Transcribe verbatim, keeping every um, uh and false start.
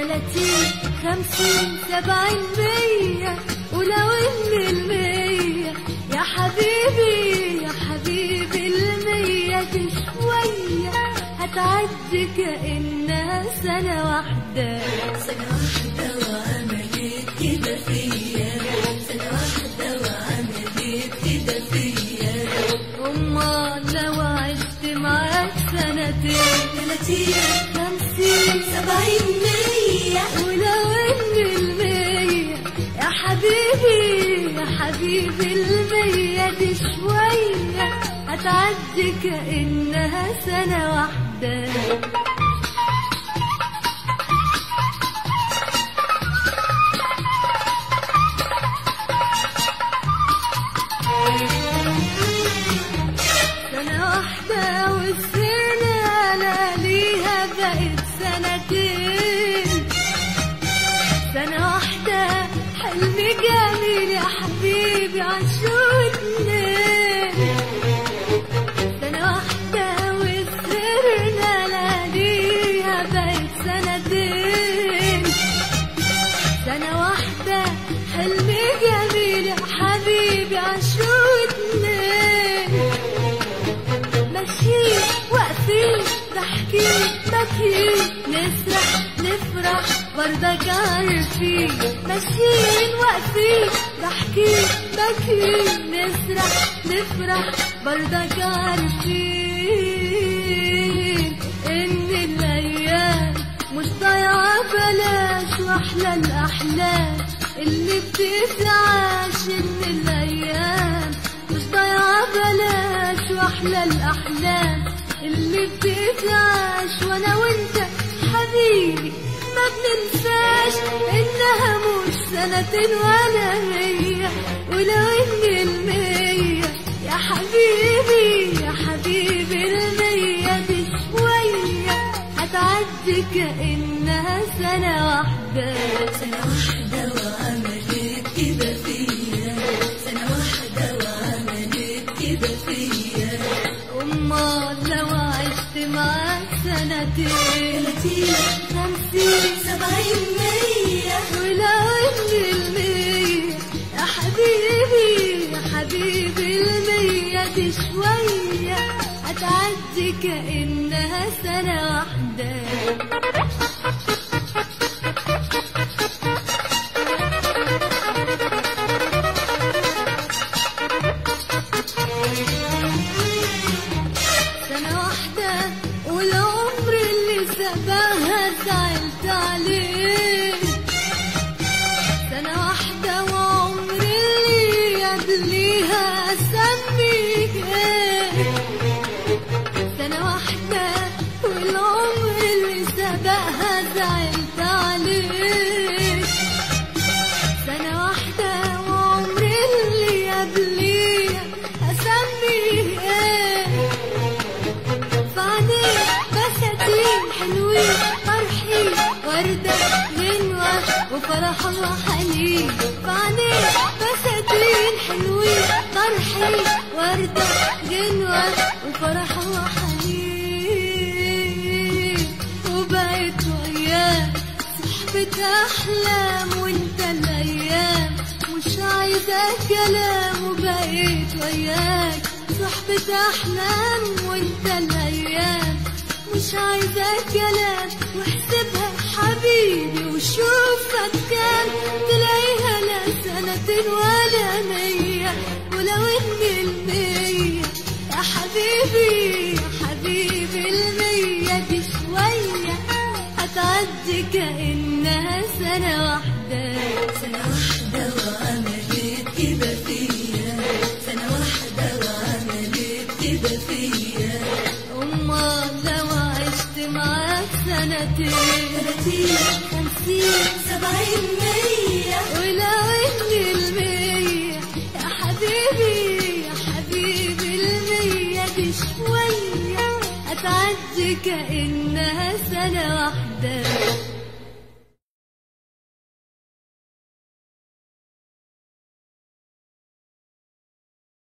تلاتين خمسين سبعين مية، ولو ان المية يا حبيبي يا حبيبي المية دي شوية هتعدي كأنها سنة واحدة. سنة واحدة وعملت كده فيا، سنة واحدة وعملت كده فيا. أمال لو عشت معاك سنتين تلاتين خمسين سبعين مية، ولو ان المية يا حبيبي يا حبيبي المية دي شوية هتعدي كأنها سنة واحدة. سنة واحدة والسنة ليها بقت سنتين. سنة واحدة حلم جميل يا حبيبي عاشوا اتنين. سنة واحدة والسنة ليها بقت سنتين. سنة واحدة حلم جميل يا حبيبي عاشوا اتنين. ماشيين واقفين ضاحكين باكيين نسرح نفرح برضك عارفين. ماشيين واقفين ضاحكين باكيين نسرح نفرح برضك عارفين ان الايام مش ضايعة بلاش، واحلى الاحلام اللي بتتعاش. ان الايام مش ضايعة بلاش، واحلى الاحلام اللي بتتعاش. وانا وانت حبيبي ما بننساش انها مش سنتين ولا مية، ولو ان المية يا حبيبي يا حبيبي المية دي شوية هتعدي كأنها سنة واحدة. سنة واحدة وعملت كده فيا، سنة واحدة وعملت كده فيا. أمال لو عشت معاك سنتين تلاتين خمسين سبعين مية، ولو ان المية يا حبيبي يا حبيبي المية دي شوية هتعدي كأنها سنة واحدة. سنة واحدة والعمر اللي سباها زعلت عليه. سنة واحدة وعمر اللي قبليها أسميه ايه. سنة واحدة والعمر اللي سباها زعلت عليه. سنة واحدة وعمر اللي قبليها أسميه ايه. فعنيك بساتين حلوين فرحين وردة غنوة وفرح وحنين. فعنيك بساتين حلوين فرحين وردة غنوة وفرح وحنين. وبقيت وياك صحبة أحلام وانت الأيام مش عايزة كلام. وبقيت وياك صحبة أحلام وانت الأيام مش عايزة كلام. واحسبها حبيبي وشوفك كام تلاقيها لا سنتين ولا مية، ولو ان المية يا حبيبي يا حبيبي المية دي شوية هتعدي كأنها سنة واحدة. سنة واحدة وعملت كده فيا، سنة واحدة وعملت كده فيا. أمال لو عشت معاك سنتين تلاتين خمسين سبعين مية، ولو ان المية يا حبيبي يا حبيبي المية دي شوية هتعدي كأنها سنة واحدة.